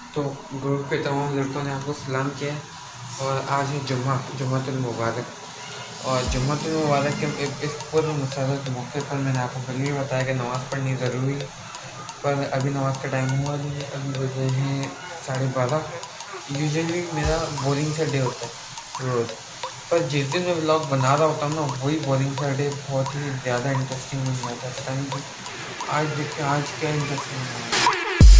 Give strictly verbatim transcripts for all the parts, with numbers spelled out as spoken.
तो ग्रुप के तमाम लड़कों ने आपको सलाम किया और आज है जुम्मा जुम्मतुल मुबारक। और जुम्मतुल मुबारक के इस पूर्व मुसर्रत मौके पर मैंने आपको पहले ही बताया कि नमाज़ पढ़नी ज़रूरी है, पर अभी नमाज़ का टाइम हुआ नहीं है। अभी बजे हैं साढ़े बारह। यूजुअली मेरा बोरिंग सा डे होता है रोज़, पर जिस दिन मैं व्लॉग बना रहा होता हूँ ना, वही बोरिंग सा डे बहुत ही ज़्यादा इंटरेस्टिंग बन जाता है। पता नहीं कि आज देखिए आज क्या इंटरेस्टिंग है।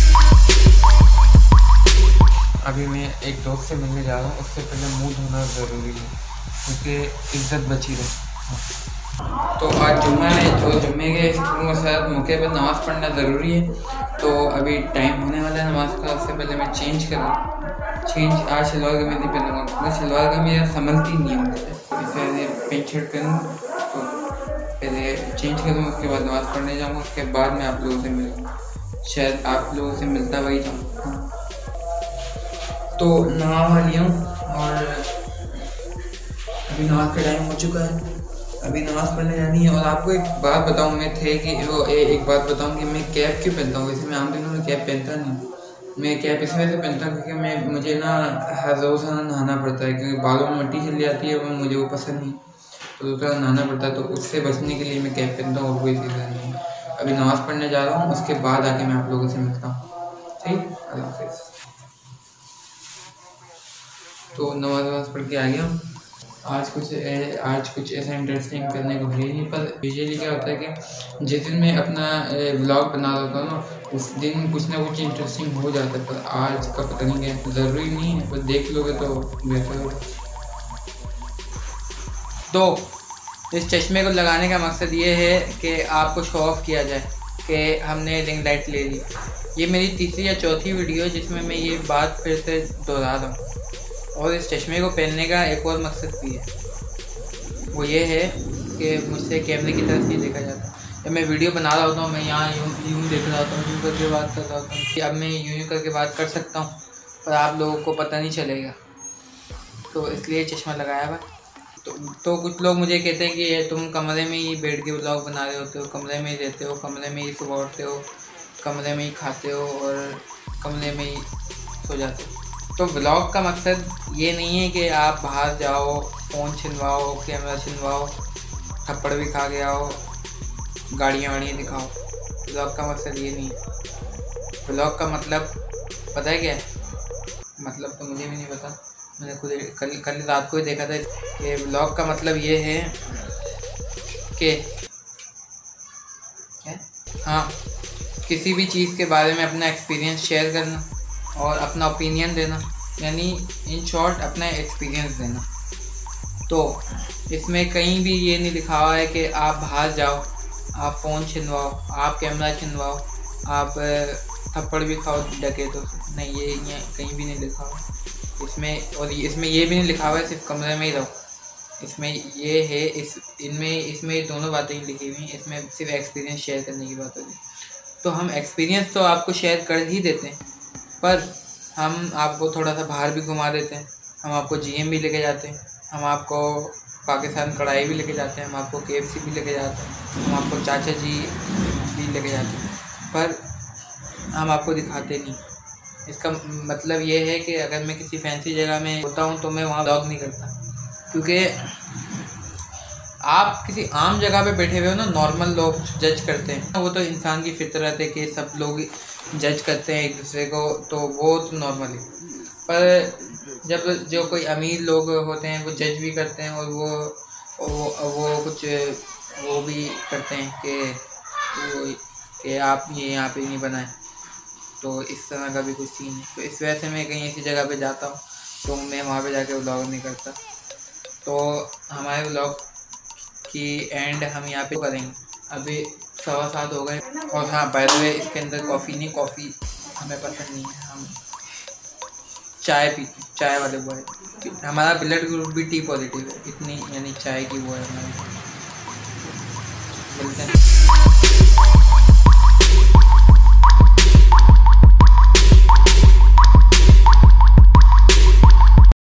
अभी मैं एक दोस्त से मिलने जा रहा हूँ, उससे पहले मुंह धोना ज़रूरी है क्योंकि इज्जत बची रहे। तो आज जुम्मा है, तो जुम्मे के साथ मौके पर नमाज़ पढ़ना ज़रूरी है। तो अभी टाइम होने वाला है नमाज़ का, उससे पहले मैं चेंज करूँ। चेंज आज शलवार कमीज नहीं पहनूँगा क्योंकि शलवार कमीज मेरा समझती नहीं है मुझे, इसलिए पेंट शर्ट पहनूँ। तो पहले चेंज करूँ, उसके बाद नमाज़ पढ़ने जाऊँगा, उसके बाद मैं आप लोगों से मिलूँगा। शायद आप लोगों से मिलता वही जाऊँ। तो नहा वहा लिया हूँ और अभी नमाज का टाइम हो चुका है, अभी नमाज़ पढ़ने जानी है। और आपको एक बात बताऊँ, मैं थे कि वो ए, एक बात बताऊँ कि मैं कैप क्यों पहनता हूँ। वैसे मैं आम दिनों में कैप पहनता नहीं, मैं कैप इस वजह से पहनता हूँ क्योंकि मैं मुझे ना हर रोज़ाना नहाना पड़ता है, क्योंकि बालों में मिट्टी चली जाती है, वो मुझे वो पसंद नहीं, तो दूसरा नहाना पड़ता है। तो उससे बचने के लिए मैं कैप पहनता हूँ और कोई चीज़ नहीं। अभी नमाज़ पढ़ने जा रहा हूँ, उसके बाद आके मैं आप लोगों से मिलता हूँ। ठीक, अल्लाह हाफ़िज़। तो नमाज वमाज पढ़ के आ गया। आज कुछ ए, आज कुछ ऐसा इंटरेस्टिंग करने को है नहीं, पर यूजुअली क्या होता है कि जिस दिन मैं अपना व्लॉग बना रहा होता हूँ ना, उस दिन कुछ ना कुछ इंटरेस्टिंग हो जाता है, पर आज का पता नहीं क्या, ज़रूरी नहीं है, पर देख लोगे तो बेहतर होगा। तो इस चश्मे को लगाने का मकसद ये है कि आपको शो ऑफ किया जाए कि हमने रिंग लाइट ले ली। ये मेरी तीसरी या चौथी वीडियो है जिसमें मैं ये बात फिर से दोहरा रहा हूँ। और इस चश्मे को पहनने का एक और मकसद भी है, वो ये है कि मुझसे कैमरे की तरफ नहीं देखा जाता। जब मैं वीडियो बना रहा होता हूँ, मैं यहाँ यूँ यूँ देख रहा होता हूँ, यूँ करके बात कर रहा होता हूँ कि अब मैं यूँ यूँ करके बात कर सकता हूँ, पर आप लोगों को पता नहीं चलेगा, तो इसलिए चश्मा लगाया हुआ। तो, तो कुछ लोग मुझे कहते हैं कि तुम कमरे में ही बैठ के व्लॉग बना रहे होते हो, कमरे में ही रहते हो, कमरे में ही सुबह उठते हो, कमरे में ही खाते हो और कमरे में ही सो जाते हो। तो व्लॉग का मकसद ये नहीं है कि आप बाहर जाओ, फ़ोन छिनवाओ, कैमरा छिनवाओ, थप्पड़ भी खा के आओ, गाड़ियाँ वाड़ियाँ दिखाओ। व्लॉग का मकसद ये नहीं है। व्लॉग का मतलब पता है क्या है? मतलब तो मुझे भी नहीं पता, मैंने खुद कल कल रात को ही देखा था कि व्लॉग का मतलब ये है कि हाँ, किसी भी चीज़ के बारे में अपना एक्सपीरियंस शेयर करना और अपना ओपिनियन देना, यानी इन शॉर्ट अपना एक्सपीरियंस देना। तो इसमें कहीं भी ये नहीं लिखा हुआ है कि आप बाहर जाओ, आप फ़ोन छिनवाओ, आप कैमरा छिनवाओ, आप थप्पड़ भी खाओ डकैतों से, नहीं, ये ये कहीं भी नहीं लिखा हुआ इसमें। और इसमें ये भी नहीं लिखा हुआ है सिर्फ कमरे में ही रहो, इसमें ये है, इस इनमें इसमें दोनों बातें ही लिखी हुई हैं। इसमें सिर्फ एक्सपीरियंस शेयर करने की बात होती है। तो हम एक्सपीरियंस तो आपको शेयर कर ही देते हैं, पर हम आपको थोड़ा सा बाहर भी घुमा देते हैं। हम आपको जीएम भी लेके जाते हैं, हम आपको पाकिस्तान कढ़ाई भी लेके जाते हैं, हम आपको केएफसी भी लेके जाते हैं, हम आपको चाचा जी भी लेके जाते हैं, पर हम आपको दिखाते नहीं। इसका मतलब ये है कि अगर मैं किसी फैंसी जगह में होता हूँ तो मैं वहाँ व्लॉग नहीं करता, क्योंकि आप किसी आम जगह पे बैठे हुए हो ना, नॉर्मल लोग जज करते हैं, वो तो इंसान की फितरत है कि सब लोग जज करते हैं एक दूसरे को, तो वो तो नॉर्मल है। पर जब जो कोई अमीर लोग होते हैं वो जज भी करते हैं, और वो वो, वो कुछ वो भी करते हैं कि वो कि आप ये यहाँ पे नहीं बनाए, तो इस तरह का भी कुछ सीन है। तो इस वजह से मैं कहीं ऐसी जगह पे जाता हूँ तो मैं वहाँ पे जाके व्लॉग नहीं करता। तो हमारे व्लॉग की एंड हम यहाँ पे करेंगे। अभी सवा सात हो गए, और हाँ बाय द वे इसके अंदर कॉफ़ी नहीं, कॉफ़ी हमें पसंद नहीं है, हम चाय पीते, चाय वाले बॉय। हमारा ब्लड ग्रुप भी टी पॉजिटिव है, इतनी यानी चाय की वो है हमारी। मिलते हैं।